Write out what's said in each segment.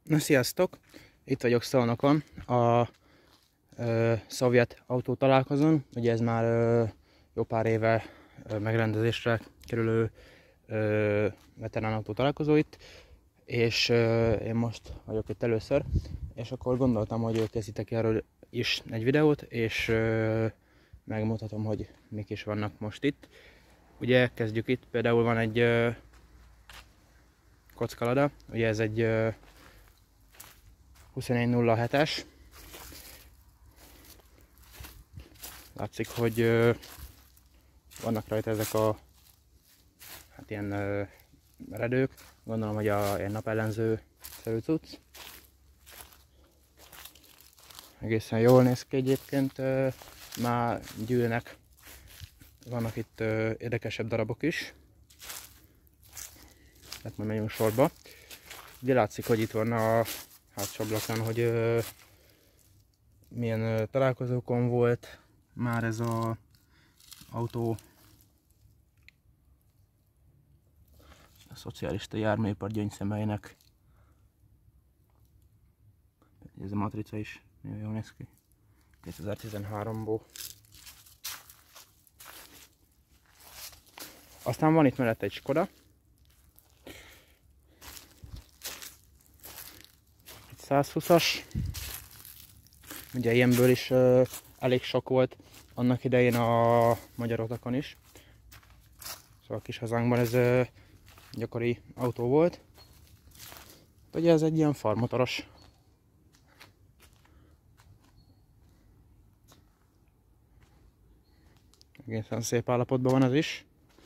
Na, sziasztok! Itt vagyok Szolnokon, a szovjet autó találkozón. Ugye ez már jó pár éve megrendezésre kerülő veterán autó találkozó itt, és én most vagyok itt először, és akkor gondoltam, hogy készítek erről is egy videót, és megmutatom, hogy mik is vannak most itt. Ugye kezdjük itt, például van egy kockalada, ugye ez egy 2107-es. Látszik, hogy vannak rajta ezek a ilyen redők. Gondolom, hogy ilyen napellenző szerű cucc. Egészen jól néz ki egyébként, már gyűlnek. Vannak itt érdekesebb darabok is. Hát majd megyünk sorba. Ugye látszik, hogy itt van a hátsó ablakon, hogy milyen találkozókon volt már ez az autó. A szocialista járműipar gyöngyszemeinek. Ez a matrica is nagyon jól néz ki. 2013-ból. Aztán van itt mellett egy Skoda. Egy 120-as. Ugye ilyenből is elég sok volt annak idején a magyar utakon is. Szóval a kis hazánkban ez gyakori autó volt. Ugye ez egy ilyen farmotoros. Egészen szép állapotban van ez is.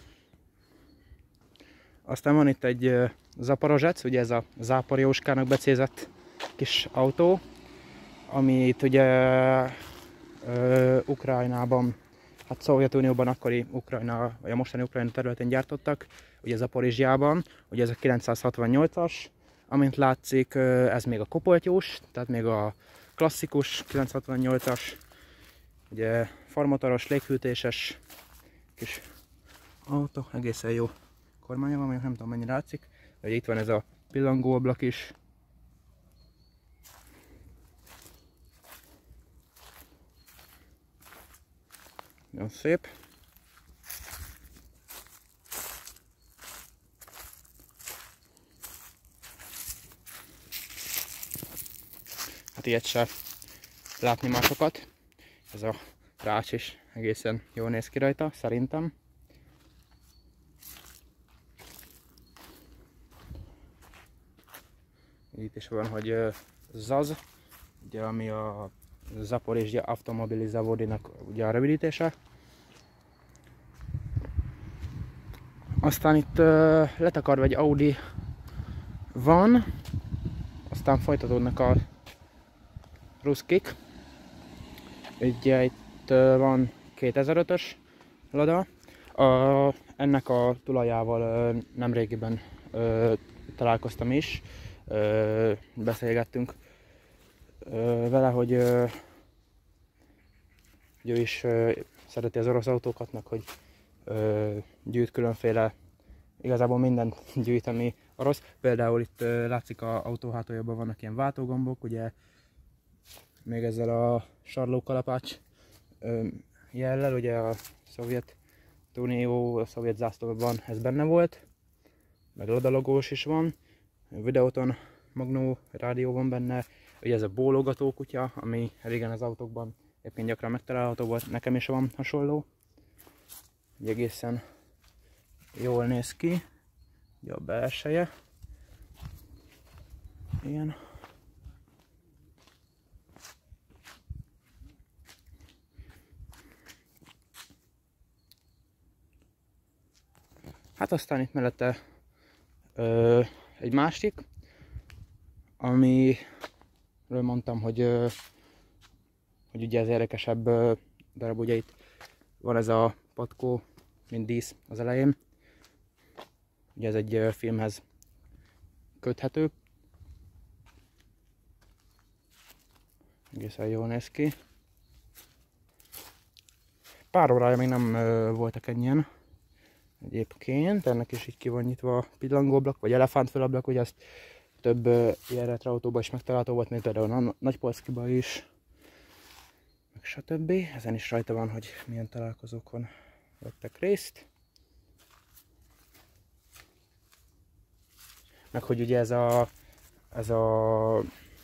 Aztán van itt egy Zaporozsec, ugye ez a Záporjóskának becézett kis autó, amit ugye Ukrajnában, hát Szovjetunióban akkori Ukrajna, vagy a mostani Ukrajna területén gyártottak, ugye Zaporizsjában, ugye ez a 968-as, amint látszik, ez még a kopoltyús, tehát még a klasszikus 968-as, ugye farmotoros, léghűtéses kis autó, egészen jó kormánya van, nem tudom mennyire látszik, de itt van ez a pillangóablak is. Nagyon szép. Hát ilyet se látni másokat. Ez a rács is egészen jól néz ki rajta, szerintem. Itt is van, hogy ZAZ, ugye, ami a Zaporizhzhia Automobili Zavodinak ugye a rövidítése. Aztán itt letakarva egy Audi van, aztán folytatódnak a ruszkik. Ugye itt van 2005-ös Lada. Ennek a tulajával nemrégiben találkoztam is. Beszélgettünk vele, hogy ő is szereti az orosz autókat, meg hogy gyűjt különféle, igazából mindent gyűjt, ami orosz. Például itt látszik az autó hátuljában vannak ilyen váltógombok, ugye még ezzel a sarlókalapács jellel, ugye a Szovjetunió, a szovjet zászlóban ez benne volt, meg lodalogós is van, videóton magnó rádió van benne, ugye ez a bólogató kutya, ami régen az autókban éppen gyakran megtalálható volt, nekem is van hasonló. Ugye egészen jól néz ki, ugye a belseje. Ilyen. Hát aztán itt mellette egy másik, amiről mondtam, hogy ugye ez érdekesebb darab, ugye itt van ez a patkó, mint dísz az elején. Ugye ez egy filmhez köthető. Egészen jól néz ki. Pár órája még nem voltak ennyien. Egyébként ennek is így ki van nyitva a pillangóablak, vagy elefántfülablak, hogy ezt több ilyen retroautóban is megtalálható volt, mint például a Nagypolszkiban is, meg stb. Ezen is rajta van, hogy milyen találkozókon vettek részt. Meg hogy ugye ez a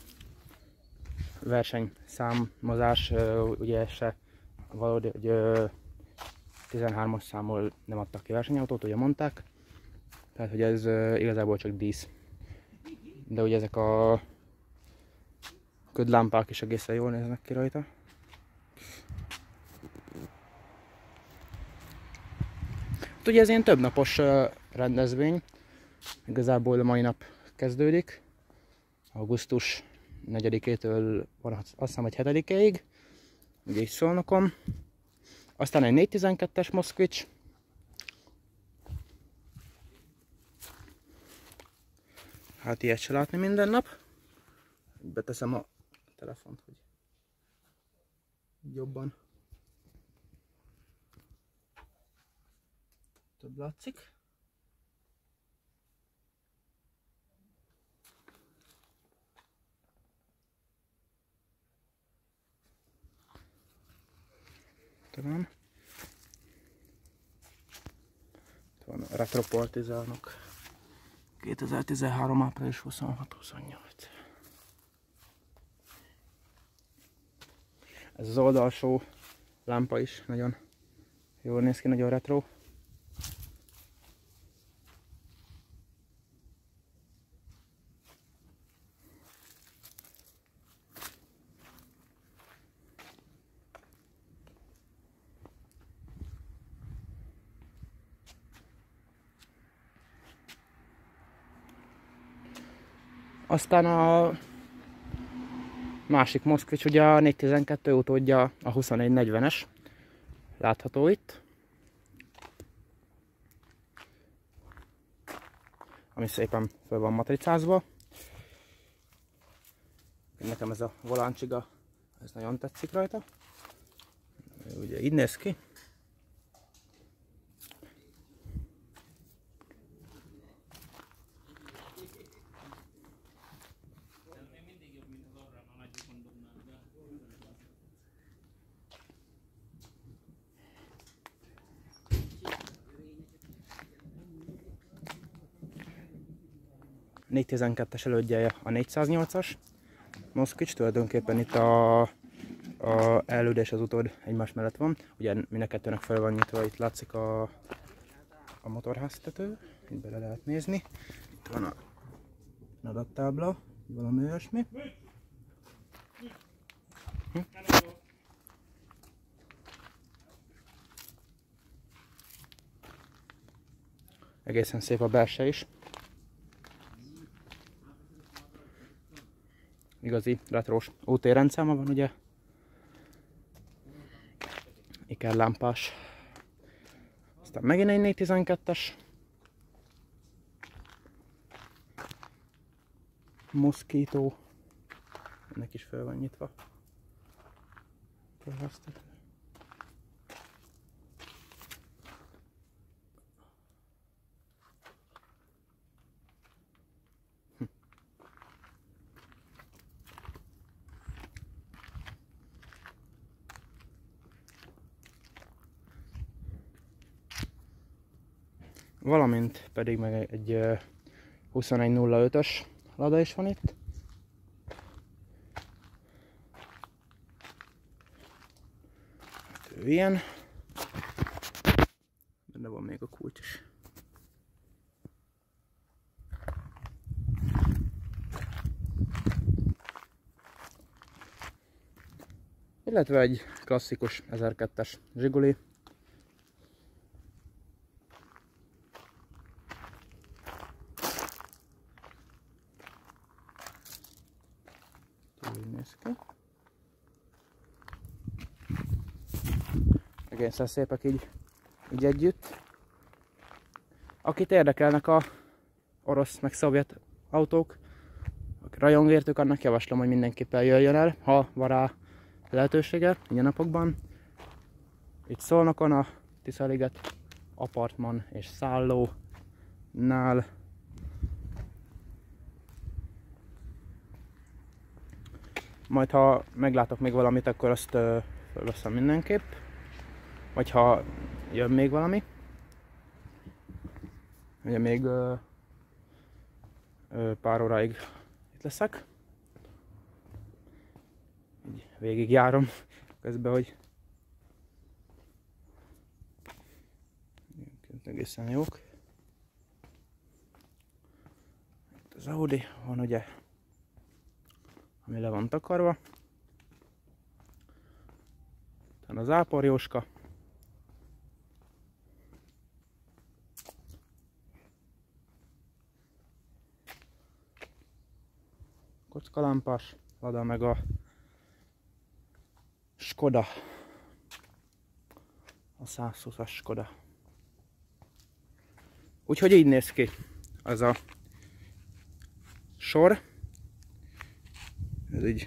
versenyszámozás ugye se valódi, hogy 13-as számból nem adtak ki versenyautót, ugye mondták. Tehát, hogy ez igazából csak dísz. De ugye ezek a ködlámpák is egészen jól néznek ki rajta. Hát ugye ez ilyen többnapos rendezvény. Igazából a mai nap kezdődik. Augusztus 4-től van, azt hiszem, hogy 7-ig. Ugye is Szolnokon. Aztán egy 412-es Moszkvics. Hát ilyet se látni minden nap. Beteszem a telefont, hogy jobban több látszik. Talán. Itt van a retropartizánok. 2013. április 26-28. Ez az oldalsó lámpa is nagyon jól néz ki, nagyon retro. Aztán a másik Moszkvics, ugye a 412 utódja, a 2440-es, látható itt. Ami szépen fel van matricázva. Nekem ez a voláncsiga, ez nagyon tetszik rajta. Ugye így néz ki. A 412-es elődje a 408-as Moszkvics, tulajdonképpen itt a előd és az utód egymás mellett van. Ugye mind a kettőnek fel van nyitva, itt látszik a motorháztető, itt bele lehet nézni. Itt van a adattábla, valami olyasmi. Egészen szép a belső is. Igazi retrós OT rendszáma van, ugye? Iker lámpás. Aztán megint egy 412-es. Moszkító. Ennek is fel van nyitva. Valamint pedig meg egy 2105-ös Lada is van itt. Hát ő ilyen. Benne van még a kulcs is. Illetve egy klasszikus 1002-es Zsiguli. Így néz ki. Egészen szépek így együtt. Akit érdekelnek a orosz meg szovjet autók, rajongértük, annak javaslom, hogy mindenképpen jöjjön el, ha van rá lehetősége ilyen napokban. Itt Szolnokon a Tiszaliget apartman és szállónál. Majd ha meglátok még valamit, akkor azt felveszem mindenképp. Vagy ha jön még valami. Ugye még pár óráig itt leszek. Így végigjárom közben, hogy egészen jók. Itt az Audi van ugye, ami le van takarva. Utána az áporjóska. Kockalámpás Lada meg a Skoda. A 120-as Skoda. Úgyhogy így néz ki az a sor. Ez így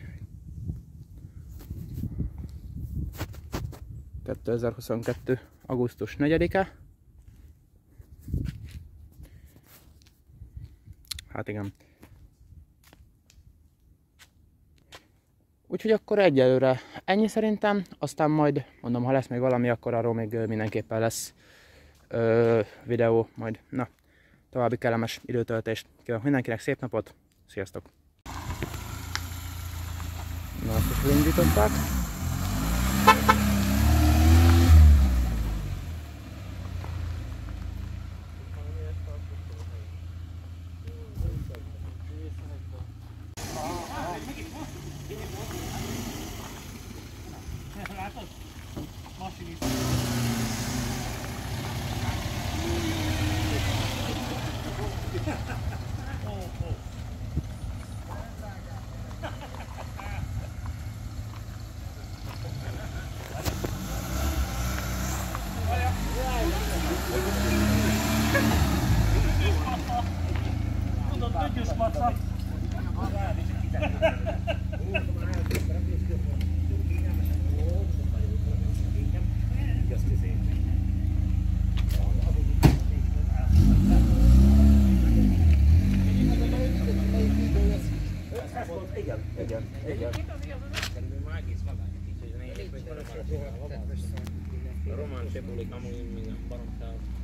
2022. augusztus 4-e. Hát igen. Úgyhogy akkor egyelőre ennyi szerintem, aztán majd mondom, ha lesz még valami, akkor arról még mindenképpen lesz videó majd. Na, további kellemes időtöltést kívánok mindenkinek, szép napot, sziasztok! Na, azt is elindították. Látod? Masinista. Tudod, tudjus maca. Igen. Már egész magának így, hogy a román sebulik amúgy minden baromság.